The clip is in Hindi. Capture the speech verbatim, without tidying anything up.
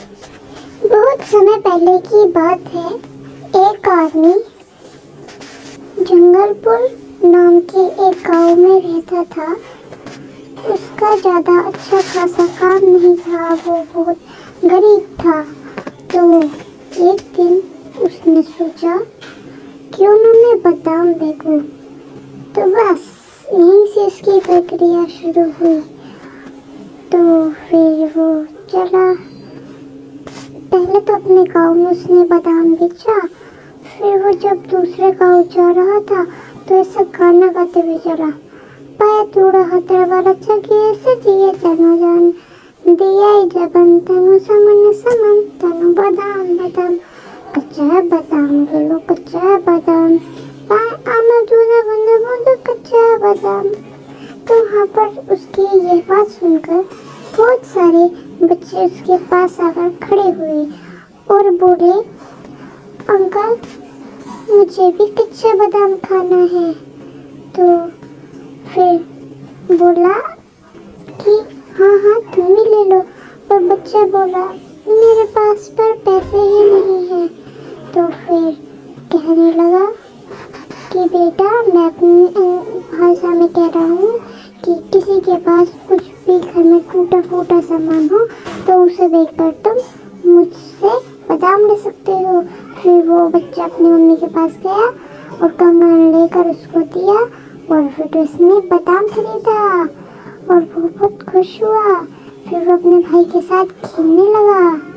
बहुत समय पहले की बात है। एक आदमी जंगलपुर नाम के एक गांव में रहता था। उसका ज़्यादा अच्छा खासा काम नहीं था, वो बहुत गरीब था। तो एक दिन उसने सोचा क्यों ना मैं बादाम बेचूं। तो बस यहीं से उसकी प्रक्रिया शुरू हुई। तो फिर वो चला, पहले तो अपने गांव में उसने बादाम बेचा। फिर वो जब दूसरे गांव जा रहा था तो ऐसा गाना गाते हुए चला, पाया तोड़ा हथड़ वाला चगे ऐसे जिए तनु जान दिया जबन तनु समन समन तनु बादाम बादाम कच्चा बादाम लो कच्चा बादाम पाए आमा दूधा बंदा बंदा कच्चा बादाम। तो वहाँ पर उसकी ये बात सुनकर बहुत सारे बच्चे उसके पास आकर खड़े हुए और बोले, अंकल मुझे भी कच्चा बादाम खाना है। तो फिर बोला कि हाँ हाँ तुम ही ले लो। पर बच्चा बोला मेरे पास पर पैसे ही नहीं हैं। तो फिर कहने लगा कि बेटा मैं अपनी भाषा में कह रहा हूँ कि किसी के पास कुछ भी घर में टूटा फूटा सामान हो तो उसे देकर तुम मुझसे बादाम ले सकते हो। फिर वो बच्चा अपनी मम्मी के पास गया और कंगन लेकर उसको दिया और फिर उसने बादाम खरीदा और वो बहुत खुश हुआ। फिर वो अपने भाई के साथ खेलने लगा।